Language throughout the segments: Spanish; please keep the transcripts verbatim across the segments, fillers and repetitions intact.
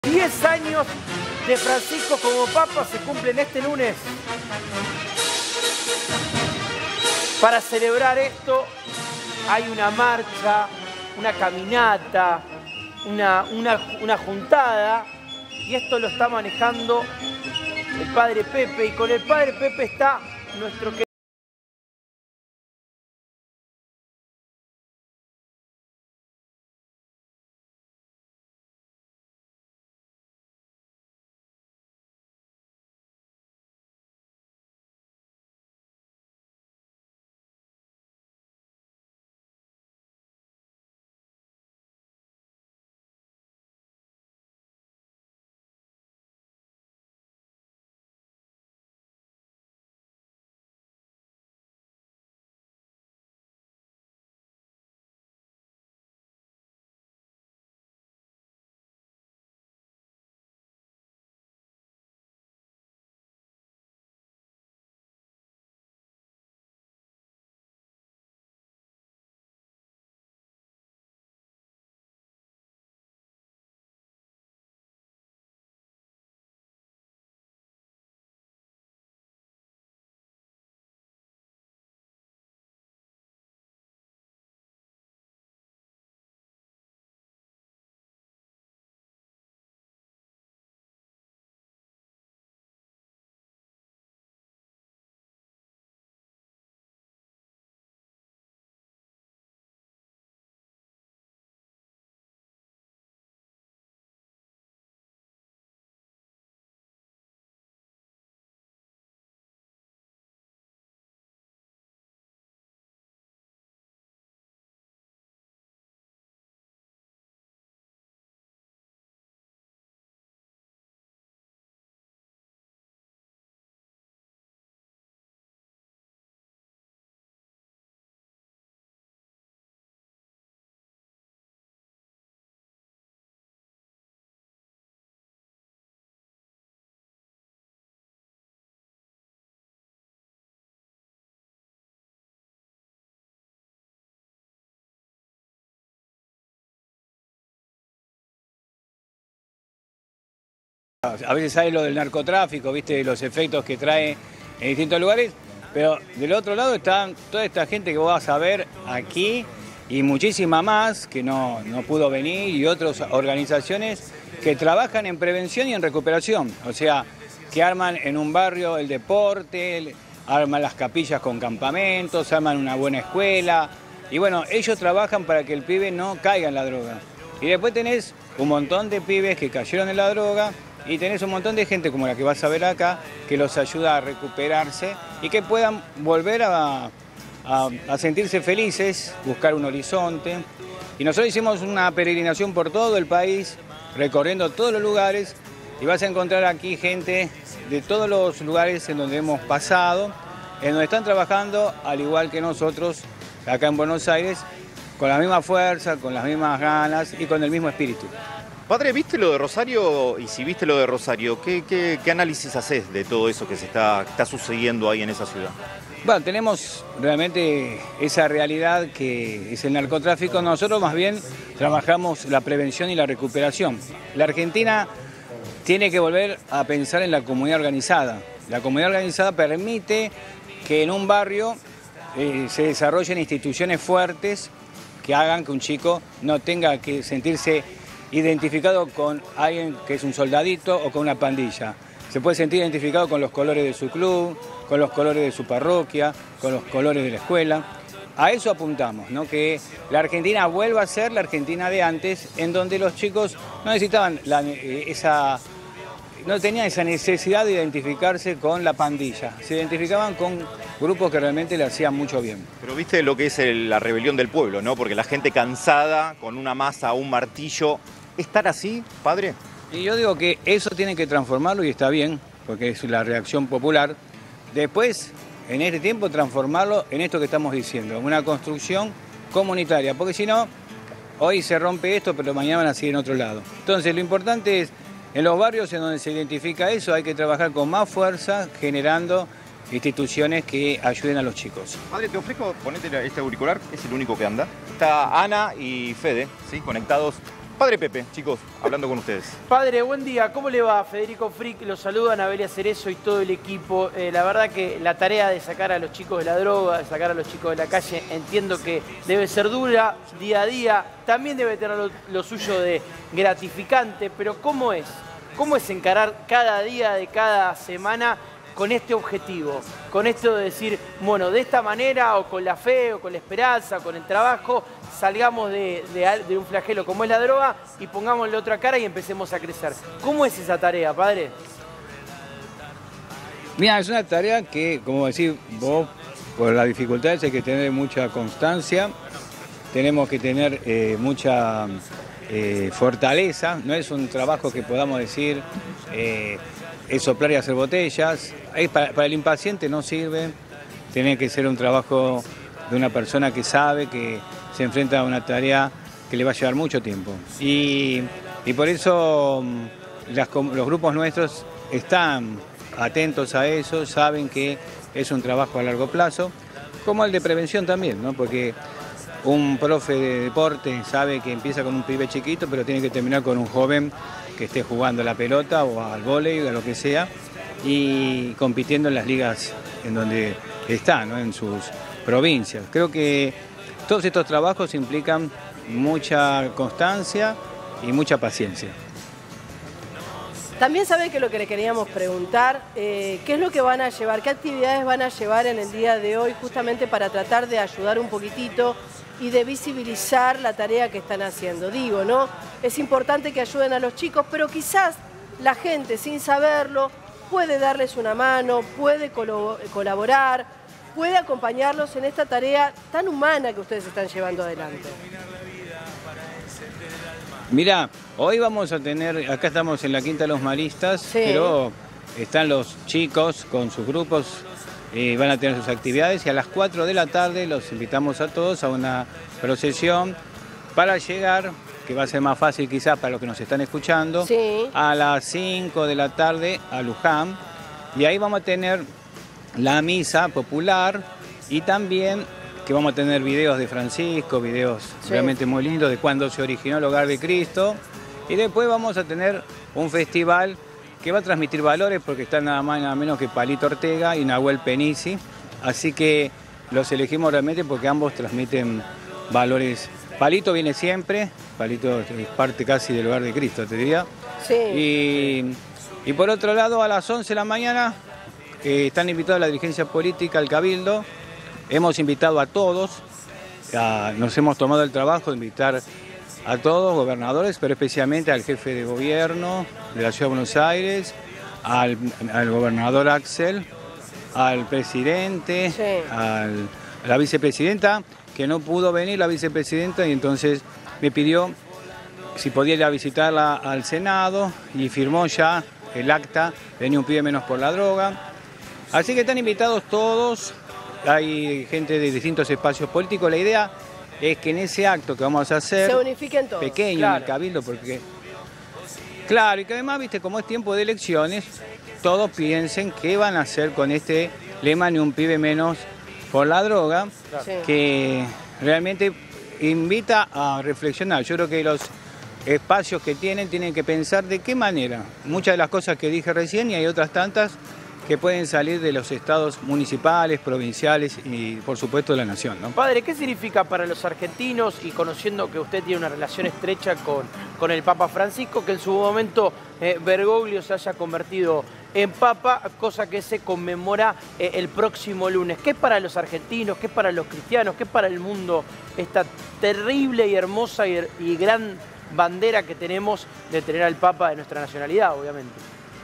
diez años de Francisco como Papa se cumplen este lunes. Para celebrar esto hay una marcha, una caminata, una, una, una juntada, y esto lo está manejando el Padre Pepe, y con el Padre Pepe está nuestro querido A veces sale lo del narcotráfico, viste, los efectos que trae en distintos lugares, pero del otro lado están toda esta gente que vos vas a ver aquí y muchísima más que no, no pudo venir, y otras organizaciones que trabajan en prevención y en recuperación, o sea, que arman en un barrio el deporte, arman las capillas con campamentos, arman una buena escuela, y bueno, ellos trabajan para que el pibe no caiga en la droga. Y después tenés un montón de pibes que cayeron en la droga, y tenés un montón de gente como la que vas a ver acá, que los ayuda a recuperarse y que puedan volver a, a, a sentirse felices, buscar un horizonte. Y nosotros hicimos una peregrinación por todo el país, recorriendo todos los lugares, y vas a encontrar aquí gente de todos los lugares en donde hemos pasado, en donde están trabajando al igual que nosotros acá en Buenos Aires, con la misma fuerza, con las mismas ganas y con el mismo espíritu. Padre, ¿viste lo de Rosario? Y si viste lo de Rosario, ¿qué, qué, qué análisis haces de todo eso que se está, está sucediendo ahí en esa ciudad? Bueno, tenemos realmente esa realidad que es el narcotráfico. Nosotros más bien trabajamos la prevención y la recuperación. La Argentina tiene que volver a pensar en la comunidad organizada. La comunidad organizada permite que en un barrio eh, se desarrollen instituciones fuertes que hagan que un chico no tenga que sentirse identificado con alguien que es un soldadito o con una pandilla. Se puede sentir identificado con los colores de su club, con los colores de su parroquia, con los colores de la escuela. A eso apuntamos, ¿no? Que la Argentina vuelva a ser la Argentina de antes, en donde los chicos no necesitaban la, esa, no tenían esa necesidad de identificarse con la pandilla. Se identificaban con grupos que realmente le hacían mucho bien. Pero viste lo que es el, la rebelión del pueblo, ¿no? Porque la gente cansada, con una masa, un martillo. ¿Estar así, padre? Y yo digo que eso tiene que transformarlo, y está bien, porque es la reacción popular. Después, en este tiempo, transformarlo en esto que estamos diciendo, una construcción comunitaria, porque si no, hoy se rompe esto, pero mañana van a seguir en otro lado. Entonces, lo importante es, en los barrios en donde se identifica eso, hay que trabajar con más fuerza, generando instituciones que ayuden a los chicos. Padre, te ofrezco, ponete este auricular, es el único que anda. Está Ana y Fede, ¿sí? Conectados Padre Pepe, chicos, hablando con ustedes. Padre, buen día. ¿Cómo le va? Federico Frick, los saluda Anabelia Cerezo y todo el equipo. Eh, la verdad que la tarea de sacar a los chicos de la droga, de sacar a los chicos de la calle, entiendo que debe ser dura día a día. También debe tener lo, lo suyo de gratificante, pero ¿cómo es? ¿Cómo es encarar cada día de cada semana con este objetivo? Con esto de decir, bueno, de esta manera, o con la fe, o con la esperanza, o con el trabajo, salgamos de, de, de un flagelo como es la droga y pongámosle otra cara y empecemos a crecer. ¿Cómo es esa tarea, padre? Mira, es una tarea que, como decís vos, por las dificultades hay que tener mucha constancia, tenemos que tener eh, mucha eh, fortaleza, no es un trabajo que podamos decir eh, es soplar y hacer botellas, es para, para el impaciente no sirve, tiene que ser un trabajo de una persona que sabe que se enfrenta a una tarea que le va a llevar mucho tiempo. Y, y por eso las, los grupos nuestros están atentos a eso, saben que es un trabajo a largo plazo, como el de prevención también, ¿no? Porque un profe de deporte sabe que empieza con un pibe chiquito, pero tiene que terminar con un joven que esté jugando a la pelota o al vóley o a lo que sea, y compitiendo en las ligas en donde está, ¿no? En sus provincias. Creo que todos estos trabajos implican mucha constancia y mucha paciencia. También sabe que lo que le queríamos preguntar, eh, ¿qué es lo que van a llevar, qué actividades van a llevar en el día de hoy justamente para tratar de ayudar un poquitito y de visibilizar la tarea que están haciendo? Digo, ¿no? Es importante que ayuden a los chicos, pero quizás la gente sin saberlo puede darles una mano, puede colaborar, puede acompañarlos en esta tarea tan humana que ustedes están llevando adelante. Mirá, hoy vamos a tener, acá estamos en la Quinta de los Maristas, sí, pero están los chicos con sus grupos, eh, van a tener sus actividades y a las cuatro de la tarde los invitamos a todos a una procesión para llegar, que va a ser más fácil quizás para los que nos están escuchando, sí, a las cinco de la tarde a Luján, y ahí vamos a tener la misa popular y también que vamos a tener videos de Francisco, videos sí, realmente muy lindos de cuando se originó el Hogar de Cristo, y después vamos a tener un festival que va a transmitir valores porque están nada más y nada menos que Palito Ortega y Nahuel Penisi, así que los elegimos realmente porque ambos transmiten valores. Palito viene siempre, Palito es parte casi del Hogar de Cristo, te diría. Sí. Y, y por otro lado, a las once de la mañana eh, están invitados la dirigencia política, al Cabildo. Hemos invitado a todos, a, nos hemos tomado el trabajo de invitar a todos, gobernadores, pero especialmente al jefe de gobierno de la Ciudad de Buenos Aires, al, al gobernador Axel, al presidente, sí, al, a la vicepresidenta, que no pudo venir la vicepresidenta y entonces me pidió si podía ir a visitarla al Senado y firmó ya el acta de Ni un pibe menos por la droga. Así que están invitados todos, hay gente de distintos espacios políticos. La idea es que en ese acto que vamos a hacer, se unifiquen todos, pequeño, claro, en el Cabildo, porque claro, y que además, viste, como es tiempo de elecciones, todos piensen qué van a hacer con este lema Ni un pibe menos por la droga, sí, que realmente invita a reflexionar. Yo creo que los espacios que tienen tienen que pensar de qué manera. Muchas de las cosas que dije recién y hay otras tantas que pueden salir de los estados municipales, provinciales y por supuesto de la nación, ¿no? Padre, ¿qué significa para los argentinos, y conociendo que usted tiene una relación estrecha con, con el Papa Francisco, que en su momento eh, Bergoglio se haya convertido en Papa, cosa que se conmemora eh, el próximo lunes? ¿Qué es para los argentinos, qué es para los cristianos, qué es para el mundo esta terrible y hermosa y, y gran bandera que tenemos de tener al Papa de nuestra nacionalidad, obviamente?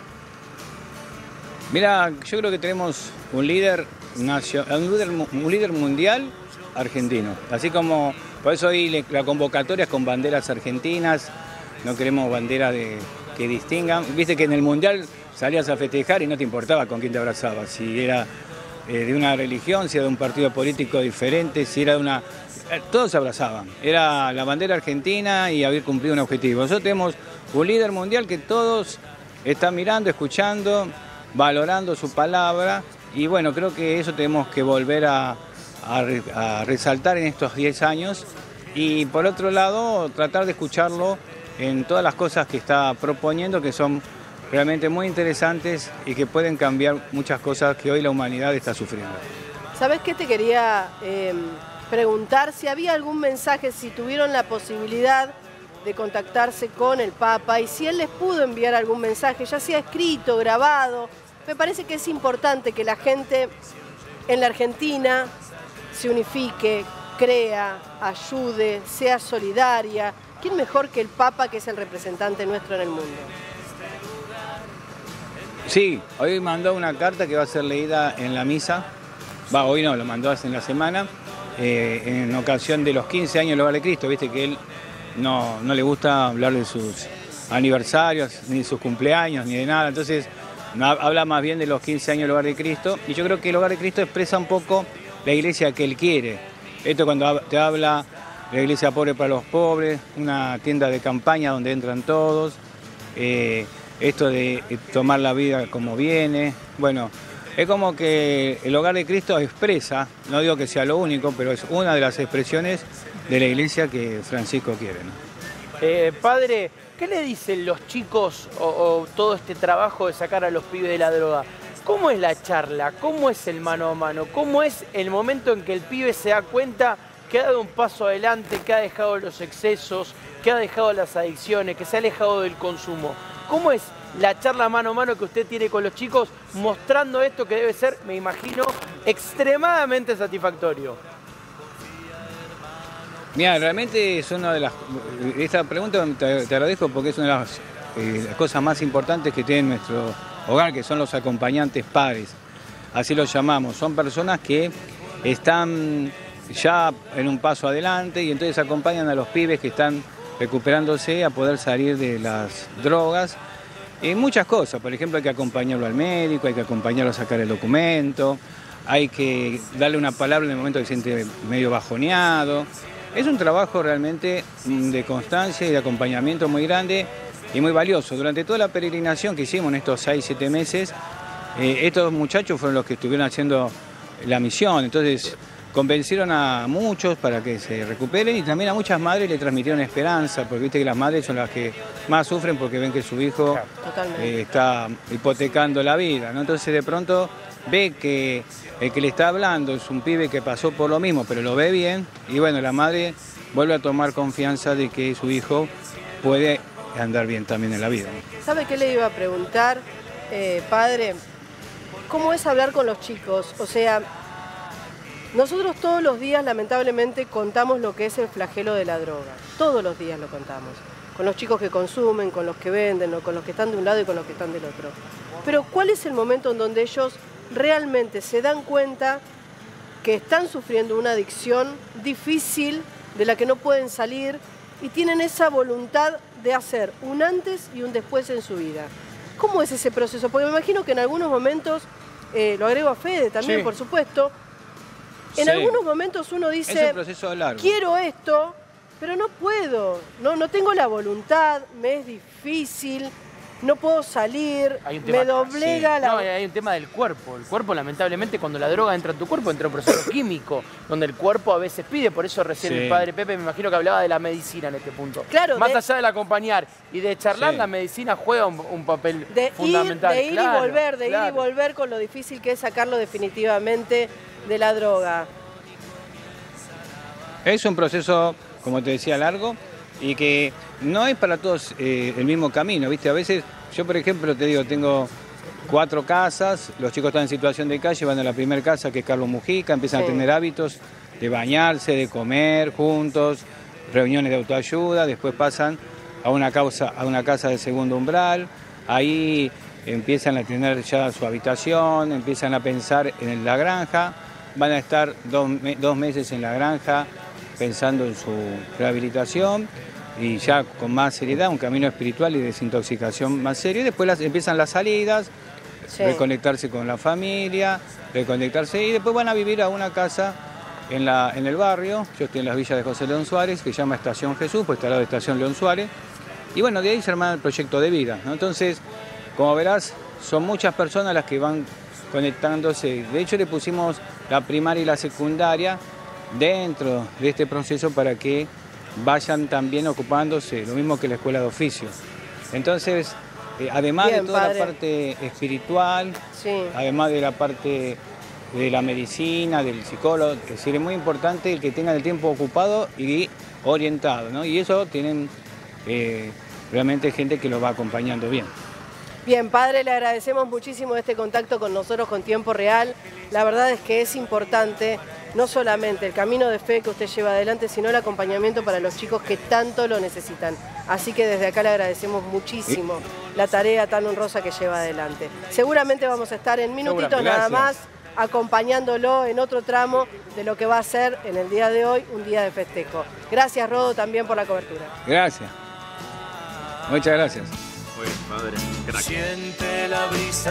Mira, yo creo que tenemos un líder, nacional, un líder, un líder mundial argentino. Así como, por eso hoy la convocatoria es con banderas argentinas, no queremos banderas de, que distingan. Viste que en el Mundial salías a festejar y no te importaba con quién te abrazabas, si era eh, de una religión, si era de un partido político diferente, si era de una... Eh, todos se abrazaban, era la bandera argentina y haber cumplido un objetivo. Nosotros tenemos un líder mundial que todos están mirando, escuchando, valorando su palabra, y bueno, creo que eso tenemos que volver a, a, a resaltar en estos diez años, y por otro lado tratar de escucharlo en todas las cosas que está proponiendo, que son realmente muy interesantes y que pueden cambiar muchas cosas que hoy la humanidad está sufriendo. ¿Sabes qué te quería eh, preguntar? Si había algún mensaje, si tuvieron la posibilidad de contactarse con el Papa y si él les pudo enviar algún mensaje, ya sea escrito, grabado. Me parece que es importante que la gente en la Argentina se unifique, crea, ayude, sea solidaria. ¿Quién mejor que el Papa, que es el representante nuestro en el mundo? Sí, hoy mandó una carta que va a ser leída en la misa. Va, hoy no, lo mandó hace en la semana, eh, en ocasión de los quince años del Hogar de Cristo. Viste que él no, no le gusta hablar de sus aniversarios, ni de sus cumpleaños, ni de nada. Entonces, habla más bien de los quince años del Hogar de Cristo. Y yo creo que el Hogar de Cristo expresa un poco la iglesia que él quiere. Esto cuando te habla de la iglesia pobre para los pobres, una tienda de campaña donde entran todos, eh, esto de tomar la vida como viene. Bueno, es como que el Hogar de Cristo expresa, no digo que sea lo único, pero es una de las expresiones de la iglesia que Francisco quiere, ¿no? Eh, padre, ¿qué le dicen los chicos o, o todo este trabajo de sacar a los pibes de la droga? ¿Cómo es la charla? ¿Cómo es el mano a mano? ¿Cómo es el momento en que el pibe se da cuenta que ha dado un paso adelante, que ha dejado los excesos, que ha dejado las adicciones, que se ha alejado del consumo? ¿Cómo es la charla mano a mano que usted tiene con los chicos mostrando esto que debe ser, me imagino, extremadamente satisfactorio? Mira, realmente es una de las... Esta pregunta te, te agradezco porque es una de las, eh, las cosas más importantes que tiene nuestro hogar, que son los acompañantes padres. Así los llamamos. Son personas que están ya en un paso adelante y entonces acompañan a los pibes que están recuperándose a poder salir de las drogas. Y muchas cosas, por ejemplo, hay que acompañarlo al médico, hay que acompañarlo a sacar el documento, hay que darle una palabra en el momento que se siente medio bajoneado. Es un trabajo realmente de constancia y de acompañamiento muy grande y muy valioso. Durante toda la peregrinación que hicimos en estos seis, siete meses, eh, estos muchachos fueron los que estuvieron haciendo la misión, entonces convencieron a muchos para que se recuperen y también a muchas madres le transmitieron esperanza, porque viste que las madres son las que más sufren porque ven que su hijo eh, está hipotecando la vida, ¿no? Entonces de pronto ve que el que le está hablando es un pibe que pasó por lo mismo, pero lo ve bien y bueno, la madre vuelve a tomar confianza de que su hijo puede andar bien también en la vida, ¿no? ¿Sabe qué le iba a preguntar, eh, padre? ¿Cómo es hablar con los chicos? O sea, nosotros todos los días lamentablemente contamos lo que es el flagelo de la droga. Todos los días lo contamos. Con los chicos que consumen, con los que venden, con los que están de un lado y con los que están del otro. Pero ¿cuál es el momento en donde ellos realmente se dan cuenta que están sufriendo una adicción difícil, de la que no pueden salir y tienen esa voluntad de hacer un antes y un después en su vida? ¿Cómo es ese proceso? Porque me imagino que en algunos momentos, eh, lo agrego a Fede también, sí, por supuesto, en sí, algunos momentos uno dice, es un proceso largo. Quiero esto, pero no puedo, no, no tengo la voluntad, me es difícil, no puedo salir, me doblega sí. la... No, hay un tema del cuerpo. El cuerpo, lamentablemente, cuando la droga entra en tu cuerpo, entra un proceso químico, donde el cuerpo a veces pide. Por eso recién sí, el padre Pepe me imagino que hablaba de la medicina en este punto. Claro, más de... allá del acompañar y de charlar, sí, la medicina juega un, un papel de fundamental. Ir, de ir claro, y volver, de claro. ir y volver con lo difícil que es sacarlo definitivamente de la droga. Es un proceso, como te decía, largo y que no es para todos eh, el mismo camino, ¿viste? A veces, yo por ejemplo, te digo, tengo cuatro casas, los chicos están en situación de calle, van a la primera casa, que es Carlos Mujica, empiezan sí, a tener hábitos de bañarse, de comer juntos, reuniones de autoayuda, después pasan a una, causa, a una casa de segundo umbral, ahí empiezan a tener ya su habitación, empiezan a pensar en la granja, van a estar dos, dos meses en la granja pensando en su rehabilitación y ya con más seriedad, un camino espiritual y desintoxicación más serio. Y después las, empiezan las salidas, sí, reconectarse con la familia, reconectarse y después van a vivir a una casa en, la, en el barrio. Yo estoy en las villas de José León Suárez, que se llama Estación Jesús, pues está al lado de Estación León Suárez. Y bueno, de ahí se arma el proyecto de vida, ¿no? Entonces, como verás, son muchas personas las que van conectándose. De hecho, le pusimos la primaria y la secundaria dentro de este proceso para que vayan también ocupándose, lo mismo que la escuela de oficio. Entonces, eh, además Bien, de toda padre. la parte espiritual, Sí. además de la parte de la medicina, del psicólogo, es decir, es muy importante el que tenga el tiempo ocupado y orientado, ¿no? Y eso tienen eh, realmente gente que los va acompañando bien. Bien, padre, le agradecemos muchísimo este contacto con nosotros con Tiempo Real. La verdad es que es importante no solamente el camino de fe que usted lleva adelante, sino el acompañamiento para los chicos que tanto lo necesitan. Así que desde acá le agradecemos muchísimo la tarea tan honrosa que lleva adelante. Seguramente vamos a estar en minutitos Seguramente, nada más gracias. acompañándolo en otro tramo de lo que va a ser en el día de hoy un día de festejo. Gracias, Rodo, también por la cobertura. Gracias. Muchas gracias. Muy bien, padre. Crack. Siente la brisa.